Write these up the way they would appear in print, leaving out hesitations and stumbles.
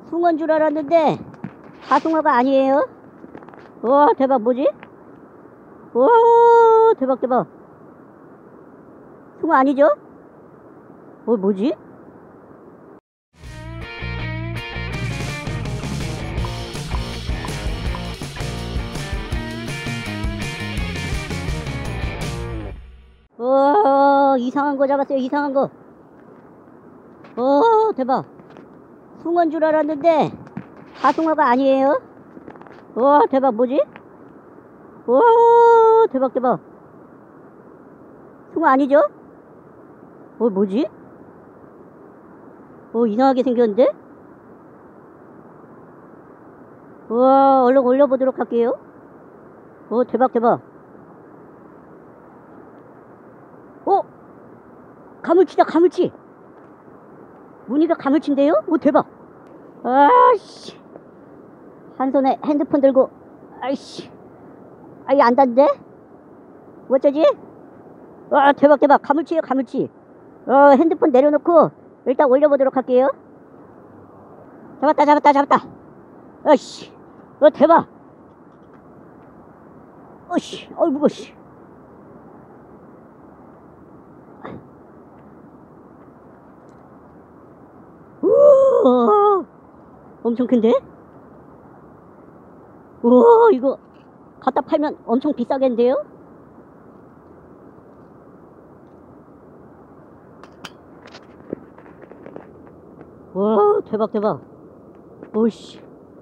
숭어인 줄 알았는데 사숭어가 아니에요. 와, 대박. 뭐지? 와, 대박 대박. 숭어 아니죠? 뭐지? 이상한 거 잡았어요. 이상한 거. 대박. 숭어인 줄 알았는데 사숭어가 아니에요. 와, 대박. 뭐지? 와, 대박 대박. 숭어 아니죠? 뭐지? 이상하게 생겼는데? 와, 얼른 올려보도록 할게요. 대박 대박. 가물치다. 가물치. 무늬가 가물치인데요? 대박. 아씨, 한 손에 핸드폰 들고, 아이씨, 안 닿는데? 어쩌지? 와, 대박 대박. 가물치예요. 가물치. 핸드폰 내려놓고 일단 올려보도록 할게요. 잡았다. 아이씨, 대박. 어씨, 무거워. 씨. 우와, 엄청 큰데? 우와, 이거 갖다 팔면 엄청 비싸겠는데요? 와, 대박 대박. 오씨.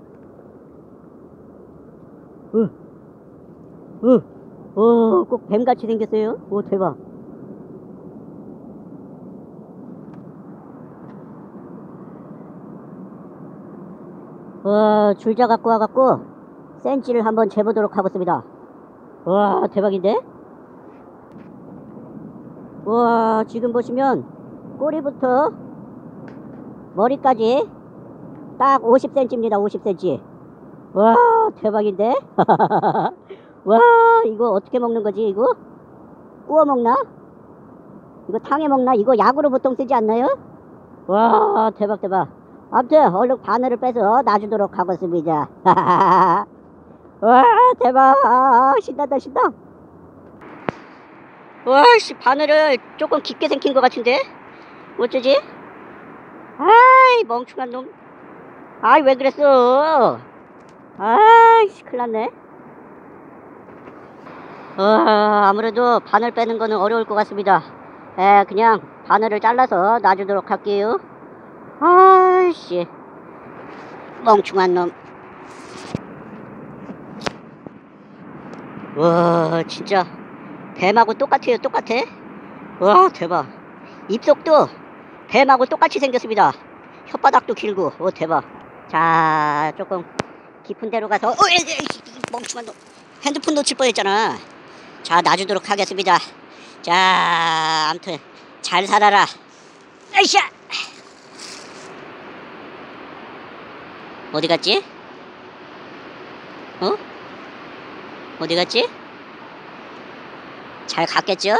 꼭 뱀같이 생겼어요. 대박. 줄자 갖고 와갖고 센치를 한번 재보도록 하겠습니다. 와, 대박인데? 와, 지금 보시면 꼬리부터 머리까지 딱 50cm입니다. 50cm. 와, 대박인데? 와, 이거 어떻게 먹는 거지? 이거 구워 먹나? 이거 탕에 먹나? 이거 약으로 보통 쓰지 않나요? 와, 대박 대박. 아무튼 얼른 바늘을 빼서 놔주도록 하겠습니다. 와, 대박. 신난다. 와씨, 바늘을 조금 깊게 생긴 것 같은데? 어쩌지? 아이, 멍청한 놈. 아이, 왜 그랬어? 아이씨, 큰일 났네. 아무래도 바늘 빼는 거는 어려울 것 같습니다. 그냥 바늘을 잘라서 놔주도록 할게요. 아이씨, 멍청한 놈. 와, 진짜 뱀하고 똑같아요. 똑같아. 와, 대박. 입속도 뱀하고 똑같이 생겼습니다. 혓바닥도 길고. 대박. 자, 조금 깊은 데로 가서 멍청한 놈. 핸드폰 놓칠 뻔했잖아. 자, 놔주도록 하겠습니다. 자, 아무튼 잘 살아라. 아이샤. 어디 갔지? 어디 갔지? 잘 갔겠죠?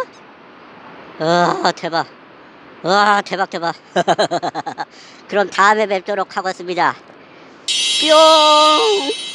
대박. 와, 대박. 그럼 다음에 뵙도록 하겠습니다. 뿅.